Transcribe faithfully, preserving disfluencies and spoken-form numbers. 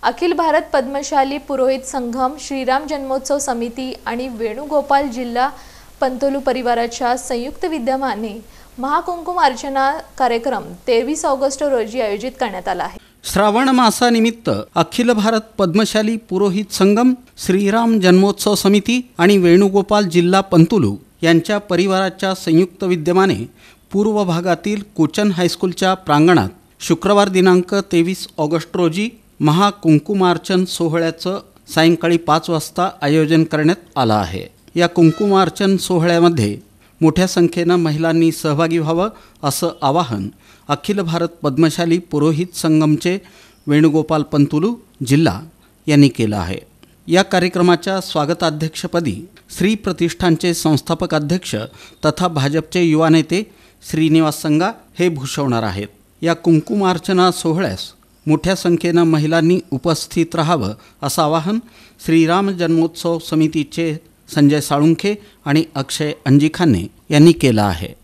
अखिल भारत पद्मशाली पुरोहित संघम, श्रीराम जन्मोत्सव समिती आणि वेणुगोपाल जिल्हा पंतोलू परिवाराच्या संयुक्त विद्यमाने महाकुंकुम अर्चना कार्यक्रम तेवीस ऑगस्ट रोजी आयोजित करण्यात आला आहे। श्रावण मासानिमित्त अखिल भारत पद्मशाली पुरोहित संगम, श्रीराम जन्मोत्सव समिती आणि वेणुगोपाल जिल्हा पंतोलू यांच्या परिवाराच्या संयुक्त विद्यमाने पूर्व भागातील कोचन हायस्कूलच्या प्रांगणात शुक्रवार दिनांक तेवीस ऑगस्ट रोजी महाकुंकुमार्चन सोहळ्याचं सायंकाळी पाच वाजता आयोजन करण्यात आलं आहे। या कुंकुमार्चन सोहळ्यामध्ये मोठ्या संख्येनं महिलांनी सहभागी व्हावं असं आवाहन अखिल भारत पद्मशाली पुरोहित संगमचे वेणुगोपाल पंतोलू जिल्हा यांनी केलं आहे। या कार्यक्रमाच्या स्वागताध्यक्षपदी श्री प्रतिष्ठानचे संस्थापक अध्यक्ष तथा भाजपचे युवा नेते श्रीनिवास संगा हे भूषवणार आहेत। या कुंकुमार्चना सोहळ्यास मोठ्या संख्येनं महिलांनी उपस्थित राहावं असं आवाहन श्रीराम जन्मोत्सव समितीचे संजय साळुंखे आणि अक्षय अंजिखाने यांनी केलं आहे।